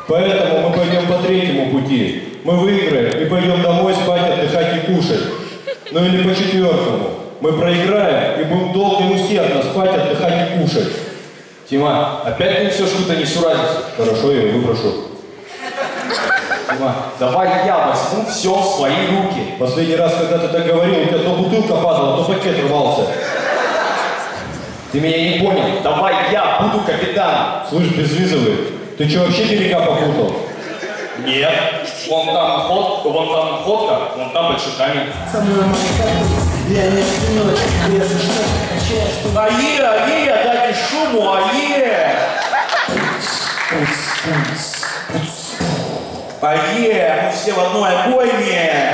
Поэтому мы пойдем по третьему пути. Мы выиграем и пойдем домой спать, отдыхать и кушать. Ну или по четвертому. Мы проиграем и будем долго и усердно спать, отдыхать и кушать. Тима, опять ты несешь какую-то несуразицу. Хорошо, я его выпрошу. Тима, давай я возьму все в свои руки. Последний раз, когда ты так говорил, у тебя то бутылка падала, то пакет рвался. Ты меня не понял. Давай я буду капитаном. Слышь, безвизовый, ты что, вообще берега попутал? Нет. Вон там находка, вон там большой камень. Ае, дайте шуму, ае! Ае, мы все в одной обойме!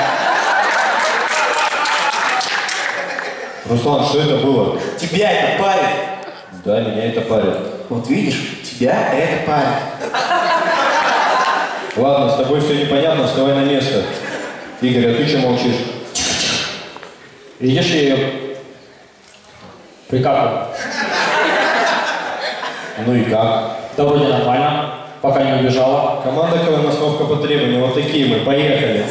Руслан, что это было? Тебя это парит? Да, меня это парит. Вот видишь, тебя это парит. Ладно, с тобой все непонятно, вставай на место. Игорь, а ты что молчишь? Видишь ее? Прикапывай. Ну и как? Да вроде нормально, пока не убежала. Команда КВН «Остановка по требованию». Вот такие мы. Поехали.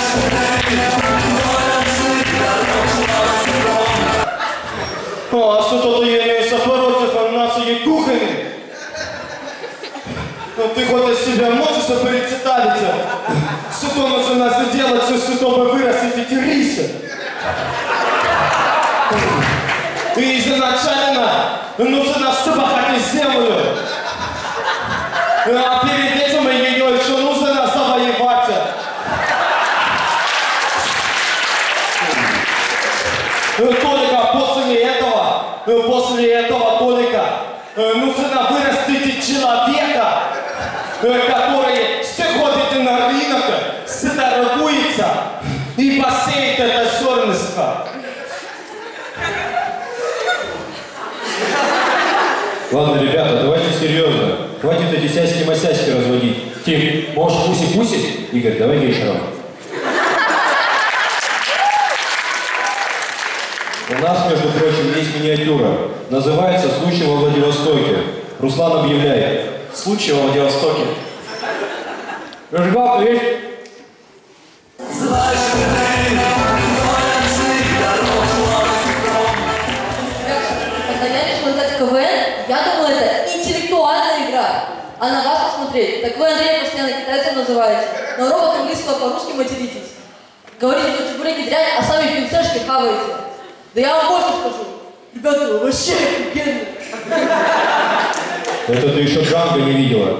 А что-то я не сопороть информацию кухни. Ну ты хоть из себя можешь представить? Что нужно сделать, чтобы вырастить эти рисы? И изначально нужно вспахать землю. А перед этим ее еще нужно завоевать. Только после этого только нужно вырастить человека, который сходит на рынок, сторгуется и посеет это зернышко. Ладно, ребята, давайте серьезно. Хватит эти сяськи-масяськи разводить. Тим, может, пуси-пуси? Игорь, давай вечером. У нас, между прочим, есть миниатюра. Называется «Случай во Владивостоке». Руслан объявляет. Случай во Владивостоке. Рыжгалка есть? Когда я решила играть в КВН, я думала, это интеллектуальная игра. А на вас посмотреть, так вы, Андрей, постоянно китайцем называете. На уроках английского по-русски материтесь. Говорите, что чебуреки дрянь, а сами пинцешки хаваете. Да я вам больше скажу. Ребята, вы вообще офигенные. Это ты еще Джанго не видела.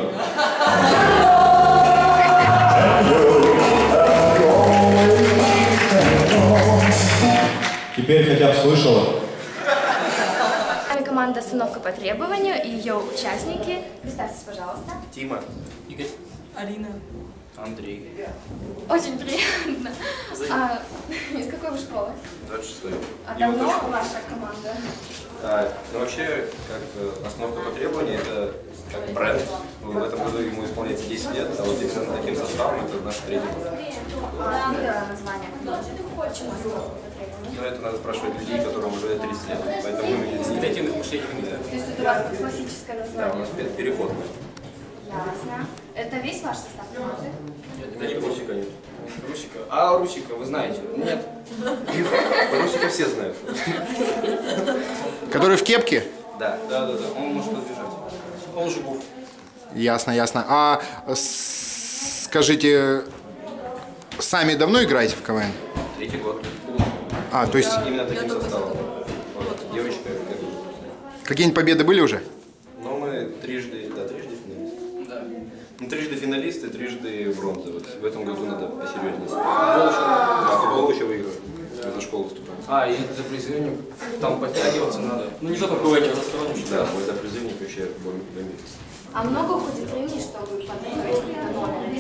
Теперь хотя бы слышала. Команда «Остановка по требованию» и ее участники. Представьтесь, пожалуйста. Тима. Игорь. Арина. Андрей. Очень приятно. Из какой вы школы? 26-й. А давно ваша команда? Ну вообще, как «Остановка по требованию» это как бренд. В этом году ему исполняется 10 лет, а вот именно таким составом это наш третий год. Название? Почему «Остановка по требованию»? Но это надо спрашивать людей, которым уже 30 лет. Поэтому мы с негативных мышлений не То есть это у вас классическое название? Да, у нас переход. Ясно. Это весь ваш состав команды? Нет, это не Русика, нет. Русика. А Русика, вы знаете? Нет. Русика все знают. Который в кепке? Да. Он может подбежать. Он Жигув. Ясно, ясно. А скажите, сами давно играете в КВН? Третий год. То есть Именно таким составом. Вот, девочка. какие-нибудь победы были уже? Но мы трижды финалисты. Да. Мы трижды финалисты, трижды бронза. Вот в этом году надо посерьезнее. Футбол еще выиграл. Это школа выступает. И за призывник там подтягиваться надо. Ну не только КВН, а за сторонним. Да, мой за призывник вообще бомбит. А много уходит времени, чтобы подготовить какие-то номеры?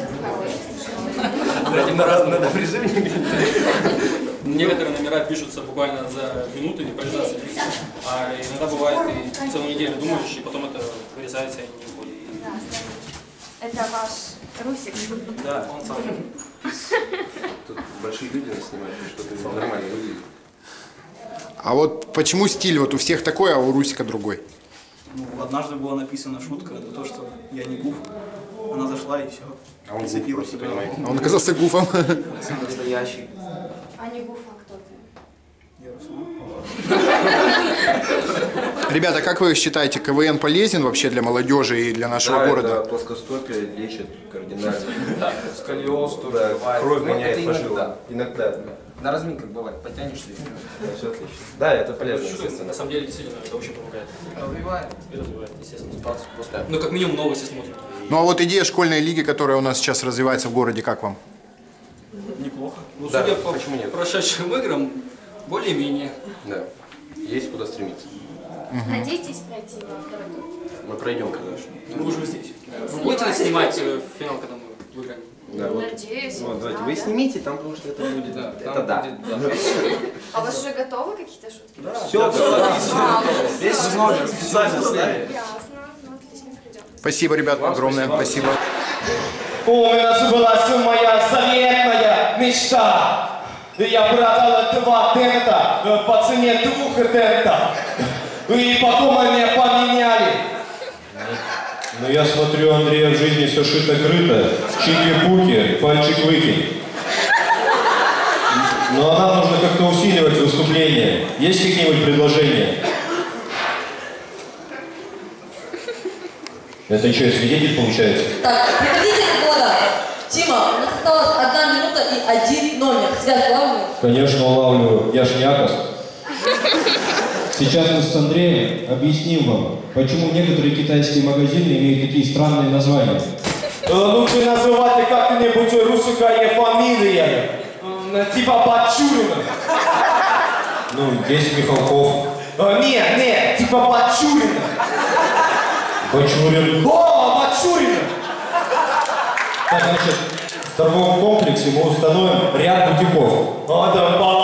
Один раз надо призывник. Некоторые номера пишутся буквально за минуту, импровизации. А иногда бывает и целую неделю думаешь, и потом это вырезается и не уходит. Это ваш Русик? Да, он сам. Тут большие люди нас снимают, что-то нормально выглядит. А вот почему стиль вот у всех такой, а у Русика другой? Ну, однажды была написана шутка за то, что я не гуф. Она зашла и все. А он гуф просто, понимаете? Он оказался гуфом. Настоящий. А не гуфа, кто ты? Я Руслан. Ребята, как вы считаете, КВН полезен вообще для молодежи и для нашего города? Это плоскостопие лечит кардинально. Сколиоз тоже Да, бывает. кровь Ну, гоняет это по жилам. иногда. Иногда. На разминках бывает, потянешься и все. Все отлично. Да, это полезно, Шутка, естественно. на самом деле, действительно, это очень помогает. Развивает. И развивает, естественно. Ну, как минимум, новости смотрят. Ну а вот идея школьной лиги, которая у нас сейчас развивается в городе, как вам? Неплохо. Ну, Да, судя по почему нет? прошедшим играм, более-менее. Да. Есть куда стремиться. Надеетесь пройти во второй тур? Мы пройдем, конечно. Мы уже здесь. Вы будете снимать финал, когда мы выиграем? Да, вот. Надеюсь. Вот, давайте. да, Вы да. снимите там, потому что это будет. Да, Это там да. будет, да. А у вас уже готовы какие-то шутки? Да. Все, А, уже Весь всё. номер специально ставили. Ясно, ну отлично придет. Спасибо, ребят, огромное. Спасибо. У меня сбылась моя заветная мечта. Я продал 2 тента по цене 2 тентов. И потом они поменяли. Ну я смотрю, Андрея в жизни все шито-крыто. Чики-пуки, пальчик выкинь. Но нам нужно как-то усиливать выступление. Есть какие-нибудь предложения? Это что, свидетель получается? Так, приходите к года. Тима, у нас осталось 1 минута и 1 номер. Связь главную. Конечно, улавливаю. Я ж не Акос. Сейчас мы с Андреем объясним вам, почему некоторые китайские магазины имеют такие странные названия. Лучше называйте как-нибудь русская фамилия. Типа Бачурина. Ну, есть Михалков, Нет, типа Бачурина. Бачурин. О, Бачурина. Так, значит, в торговом комплексе мы установим ряд бутиков. Да,